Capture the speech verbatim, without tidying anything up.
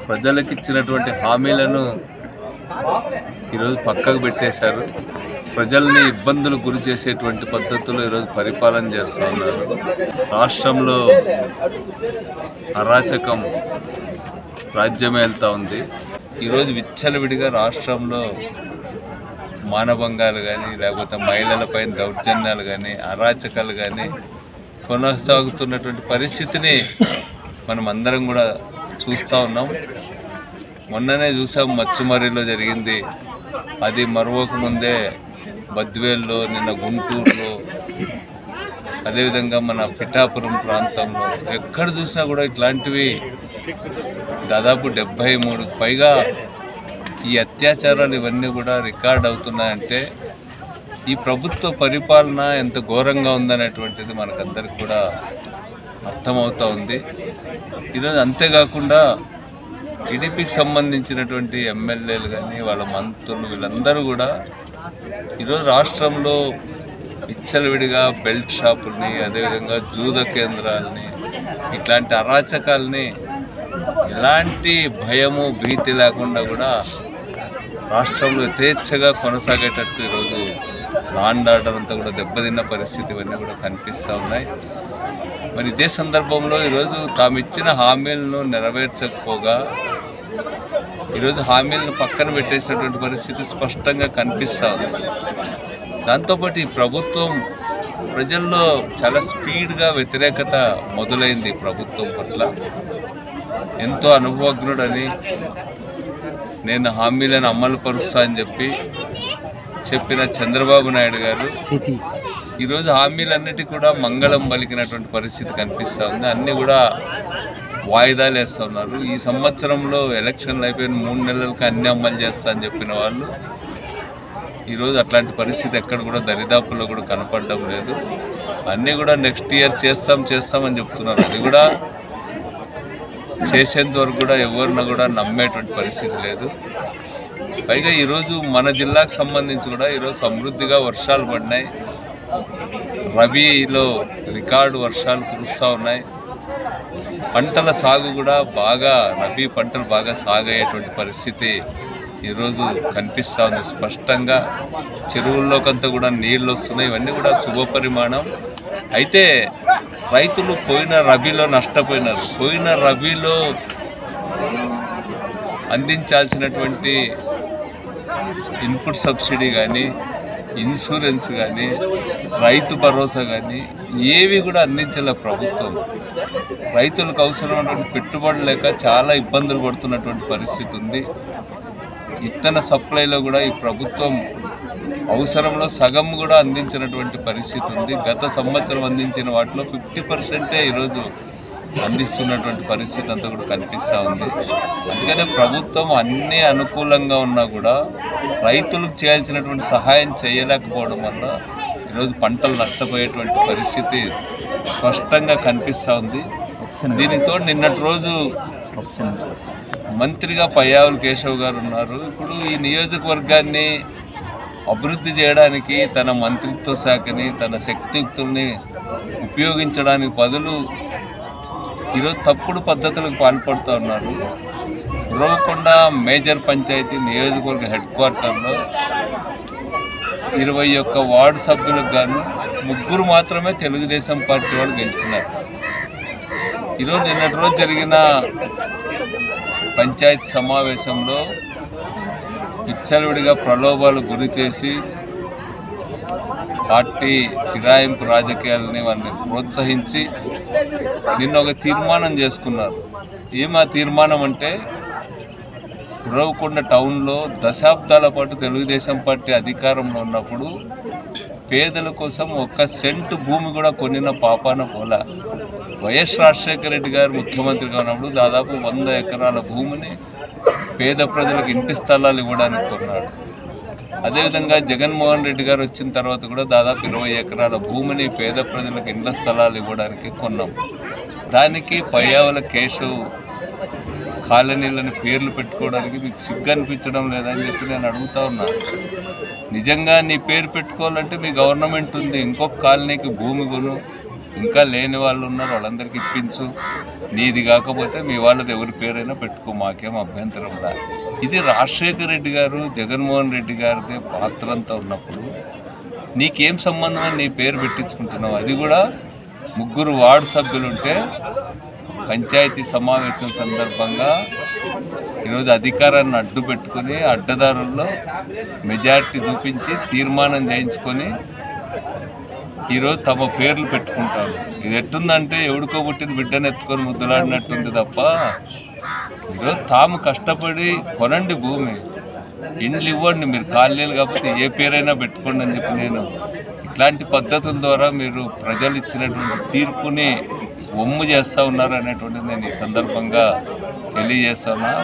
ప్రజలకు ఇచ్చినటువంటి హామీలను ఈరోజు పక్కకు పెట్టేశారు. ప్రజల్ని ఇబ్బందులు గురి చేసేటువంటి పద్ధతులు ఈరోజు పరిపాలన చేస్తూ ఉన్నారు. రాష్ట్రంలో అరాచకం రాజ్యమేలుతూ ఉంది. ఈరోజు విచ్చలవిడిగా రాష్ట్రంలో మానభంగాలు కానీ లేకపోతే మహిళలపై దౌర్జన్యాలు కానీ అరాచకాలు కానీ కొనసాగుతున్నటువంటి పరిస్థితిని మనం అందరం కూడా చూస్తూ ఉన్నాం. మొన్ననే చూసాం మచ్చుమర్రిలో జరిగింది. అది మరొక ముందే బద్వేల్లో, నిన్న గుంటూరులో, అదేవిధంగా మన పిఠాపురం ప్రాంతంలో ఎక్కడ చూసినా కూడా ఇట్లాంటివి దాదాపు డెబ్బై మూడుకు పైగా ఈ అత్యాచారాలు ఇవన్నీ కూడా రికార్డ్ అవుతున్నాయంటే ఈ ప్రభుత్వ పరిపాలన ఎంత ఘోరంగా ఉందనేటువంటిది మనకందరికి కూడా అర్థమవుతూ ఉంది. ఈరోజు అంతేకాకుండా టీడీపీకి సంబంధించినటువంటి ఎమ్మెల్యేలు కానీ వాళ్ళ మంత్రులు వీళ్ళందరూ కూడా ఈరోజు రాష్ట్రంలో విచ్చలవిడిగా బెల్ట్ షాపుల్ని, అదేవిధంగా జూద కేంద్రాలని, ఇట్లాంటి అరాచకాలని ఎలాంటి భయము భీతి లేకుండా కూడా రాష్ట్రంలో యథేచ్ఛగా కొనసాగేటట్టు ఈరోజు లా అండ్ ఆర్డర్ అంతా కూడా దెబ్బతిన్న పరిస్థితి ఇవన్నీ కూడా కనిపిస్తూ ఉన్నాయి. మరి ఇదే సందర్భంలో ఈరోజు తాము ఇచ్చిన హామీలను నెరవేర్చకపోగా ఈరోజు హామీలను పక్కన పెట్టేసినటువంటి పరిస్థితి స్పష్టంగా కనిపిస్తూ ఉంది. దాంతోపాటు ఈ ప్రభుత్వం ప్రజల్లో చాలా స్పీడ్గా వ్యతిరేకత మొదలైంది. ప్రభుత్వం పట్ల ఎంతో అనుభవజ్ఞుడని, నేను హామీలను అమలు పరుస్తా అని చెప్పి చెప్పిన చంద్రబాబు నాయుడు గారు ఈరోజు హామీలన్నిటి కూడా మంగళం పలికినటువంటి పరిస్థితి కనిపిస్తూ ఉంది. అన్నీ కూడా వాయిదాలు వేస్తూ ఉన్నారు. ఈ సంవత్సరంలో ఎలక్షన్లు అయిపోయిన మూడు నెలలకు అన్ని అమలు చేస్తా అని చెప్పిన వాళ్ళు ఈరోజు అట్లాంటి పరిస్థితి ఎక్కడ కూడా దరిదాపుల్లో కూడా కనపడడం లేదు. అన్నీ కూడా నెక్స్ట్ ఇయర్ చేస్తాం చేస్తామని చెప్తున్నారు. అది కూడా చేసేంత వరకు కూడా ఎవరిని కూడా నమ్మేటువంటి పరిస్థితి లేదు. పైగా ఈరోజు మన జిల్లాకు సంబంధించి కూడా ఈరోజు సమృద్ధిగా వర్షాలు పడినాయి. రబీలో రికార్డు వర్షాలు కురుస్తూ ఉన్నాయి. పంటల సాగు కూడా బాగా, రబీ పంటలు బాగా సాగయ్యేటువంటి పరిస్థితి ఈరోజు కనిపిస్తూ ఉంది. స్పష్టంగా చెరువుల్లోకంతా కూడా నీళ్ళు వస్తున్నాయి. ఇవన్నీ కూడా శుభ పరిమాణం. అయితే రైతులు పోయిన రబీలో నష్టపోయినారు. పోయిన రబీలో అందించాల్సినటువంటి ఇన్పుట్ సబ్సిడీ కానీ, ఇన్సూరెన్స్ కానీ, రైతు భరోసా కానీ ఏవి కూడా అందించలే ప్రభుత్వం. రైతులకు అవసరమైనటువంటి పెట్టుబడులు లేక చాలా ఇబ్బందులు పడుతున్నటువంటి పరిస్థితి ఉంది. విత్తన సప్లైలో కూడా ఈ ప్రభుత్వం అవసరంలో సగం కూడా అందించినటువంటి పరిస్థితి ఉంది. గత సంవత్సరం అందించిన వాటిలో ఫిఫ్టీ పర్సెంటే ఈరోజు అందిస్తున్నటువంటి పరిస్థితి అంతా కూడా కనిపిస్తూ ఉంది. అందుకనే ప్రభుత్వం అన్నీ అనుకూలంగా ఉన్నా కూడా రైతులకు చేయాల్సినటువంటి సహాయం చేయలేకపోవడం వల్ల ఈరోజు పంటలు నష్టపోయేటువంటి పరిస్థితి స్పష్టంగా కనిపిస్తూ ఉంది. దీనితో నిన్నటి రోజు మంత్రిగా పయ్యావుల కేశవ్ గారు ఉన్నారు. ఇప్పుడు ఈ నియోజకవర్గాన్ని అభివృద్ధి చేయడానికి తన మంత్రిత్వ శాఖని, తన శక్తియుక్తుల్ని ఉపయోగించడానికి బదులు ఈరోజు తప్పుడు పద్ధతులకు పాల్పడుతూ ఉన్నారు. ఉరవకొండ మేజర్ పంచాయతీ నియోజకవర్గ హెడ్ క్వార్టర్లో ఇరవై ఒక్క వార్డు సభ్యులకు గాను ముగ్గురు మాత్రమే తెలుగుదేశం పార్టీ వాళ్ళు గెలిచినారు. ఈరోజు నిన్నటి రోజు జరిగిన పంచాయతీ సమావేశంలో విచ్చలవిడిగా ప్రలోభాలు గురి చేసి పార్టీ ఫిరాయింపు రాజకీయాలని వాళ్ళని ప్రోత్సహించి నిన్న ఒక తీర్మానం చేసుకున్నారు. ఏమా తీర్మానం అంటే, ఉరవకొండ టౌన్లో దశాబ్దాల పాటు తెలుగుదేశం పార్టీ అధికారంలో ఉన్నప్పుడు పేదల కోసం ఒక్క సెంటు భూమి కూడా కొనిన పాపాన పోలా. వైఎస్ రాజశేఖర రెడ్డి గారు ముఖ్యమంత్రిగా ఉన్నప్పుడు దాదాపు వంద ఎకరాల భూమిని పేద ప్రజలకు ఇంటి స్థలాలు ఇవ్వడానికి కొన్నాడు. అదేవిధంగా జగన్మోహన్ రెడ్డి గారు వచ్చిన తర్వాత కూడా దాదాపు ఇరవై ఎకరాల భూమిని పేద ప్రజలకు ఇండ్ల స్థలాలు ఇవ్వడానికి కొన్నాం. దానికి పయ్యావుల కేశవ్ కాలనీలను పేర్లు పెట్టుకోవడానికి మీకు సిగ్గు అనిపించడం లేదని చెప్పి నేను అడుగుతా ఉన్నా. నిజంగా నీ పేరు పెట్టుకోవాలంటే మీ గవర్నమెంట్ ఉంది, ఇంకొక కాలనీకి భూమి కొను, ఇంకా లేని వాళ్ళు ఉన్నారు, వాళ్ళందరికీ ఇప్పించు. నీది కాకపోతే మీ వాళ్ళది ఎవరి పేరైనా పెట్టుకో, మాకేం అభ్యంతరం రా. ఇది రాజశేఖర రెడ్డి గారు జగన్మోహన్ రెడ్డి గారిదే పాత్ర అంతా ఉన్నప్పుడు నీకేం సంబంధం అని నీ పేరు పెట్టించుకుంటున్నావు? అది కూడా ముగ్గురు వార్డు సభ్యులుంటే పంచాయతీ సమావేశం సందర్భంగా ఈరోజు అధికారాన్ని అడ్డు పెట్టుకుని అడ్డదారుల్లో మెజారిటీ చూపించి తీర్మానం చేయించుకొని ఈరోజు తమ పేర్లు పెట్టుకుంటారు. ఇది ఎట్టుందంటే ఎవడికో పుట్టిన బిడ్డను ఎత్తుకొని ముద్దులాడినట్టుంది తప్ప ఈరోజు తాము కష్టపడి కొనండి భూమి, ఇండ్లు ఇవ్వండి, మీరు కాలనీలు కాకపోతే ఏ పేరైనా పెట్టుకోండి అని చెప్పి నేను ఇట్లాంటి పద్ధతుల ద్వారా మీరు ప్రజలు ఇచ్చినటువంటి తీర్పుని ఒమ్ము చేస్తూ ఉన్నారు అనేటువంటిది నేను ఈ సందర్భంగా తెలియజేస్తున్నా.